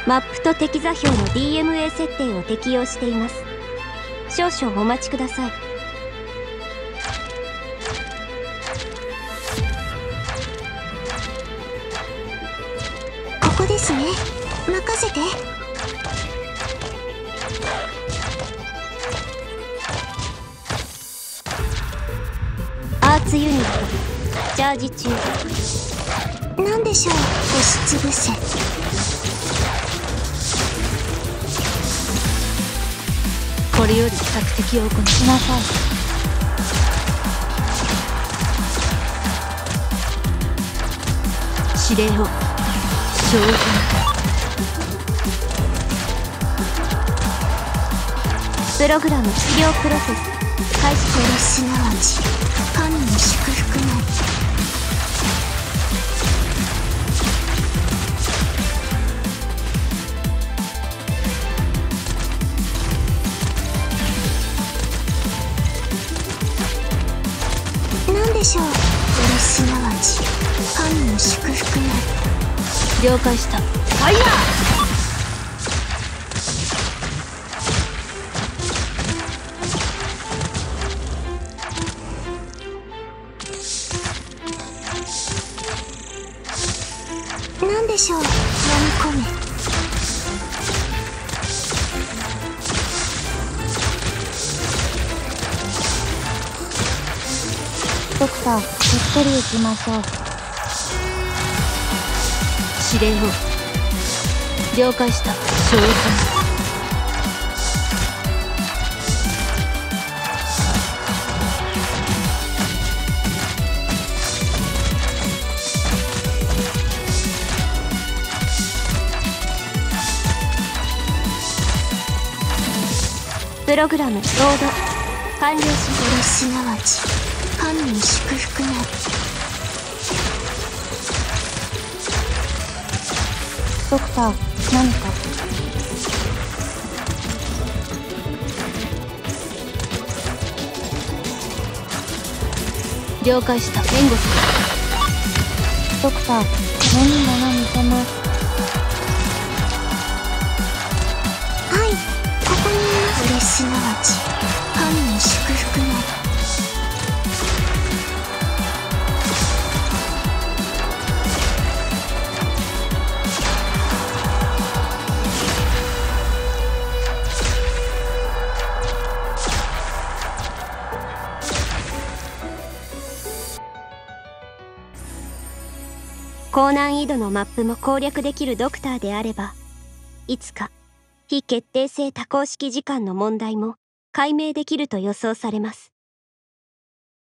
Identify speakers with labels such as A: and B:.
A: マップと敵座標の DMA 設定を適用しています。少々お待ちください。
B: ここですね。任せて。
A: アーツユニットチャージ中。
B: 何でしょう。押しつぶせ。
C: これより索敵を行いなさい。指令を召喚。
A: プログラム治療プロセス開始。
B: これすなわち神の祝福なり。何でしょう。これすなわち神の祝福なり。
C: 了解した。ファイヤー。
B: 何でしょう。飲み込め。
A: ドクター、ゆっくり行きましょう。
C: 指令を了解した。召喚。
A: プログラムロード完了し。
B: これすなわち神の祝福なり。
A: ドクター、何か。
C: 了解した。援護する。
A: ドクター、飲み物見せます。
B: はい、ここにいます。これすなわち神の祝福なり。
A: 高難易度のマップも攻略できるドクターであれば、いつか非決定性多項式時間の問題も解明できると予想されます。